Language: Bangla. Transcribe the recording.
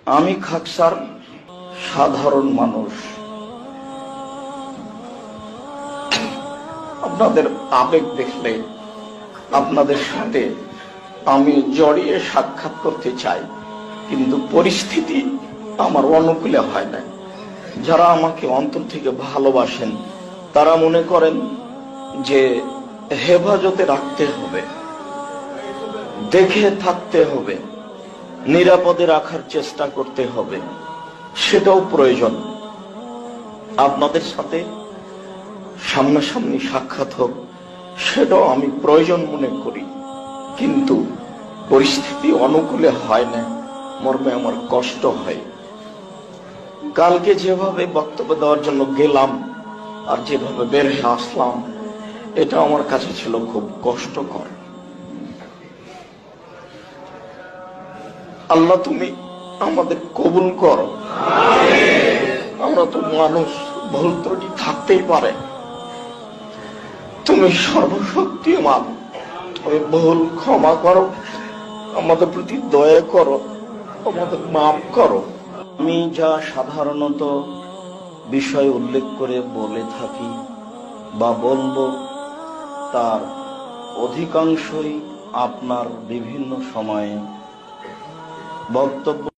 আমি খাকসার সাধারণ মানুষ। আপনাদের আবেগ দেখলে আপনাদের সাথে আমি জড়িয়ে সাক্ষাৎ করতে চাই, কিন্তু পরিস্থিতি আমার অনুকূলে হয় না। যারা আমাকে অন্তর থেকে ভালোবাসেন তারা মনে করেন যে হেফাজতে রাখতে হবে, দেখে থাকতে হবে, নিরাপদে রাখার চেষ্টা করতে হবে, সেটাও প্রয়োজন। আপনাদের সাথে সামনাসামনি সাক্ষাৎ হোক, সেটাও আমি প্রয়োজন মনে করি, কিন্তু পরিস্থিতি অনুকূলে হয় না, মর্মে আমার কষ্ট হয়। কালকে যেভাবে বক্তব্য দেওয়ার জন্য গেলাম আর যেভাবে বের হয়ে আসলাম, এটা আমার কাছে ছিল খুব কষ্টকর। আল্লাহ তুমি আমাদের কবুল করো। আমরা তো মানুষ, ভুল ত্রুটি থাকতেই পারে। তুমি সর্বশক্তিমান, তুমি ভুল ক্ষমা করো, আমাদের প্রতি দয়া করো, আমাদের মাফ করো। আমি যা সাধারণত বিষয় উল্লেখ করে বলে থাকি বা বলবো, তার অধিকাংশই আপনার বিভিন্ন সময়ে বক্তব্য